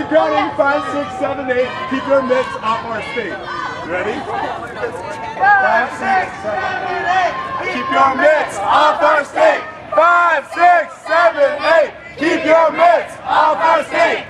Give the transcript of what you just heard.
counting 5, 6, 7, 8. Keep your mitts off our state. Ready? 5, 6, 7, 8. Keep your mitts off our state. 5, 6, 7, 8. Keep your mitts off our state.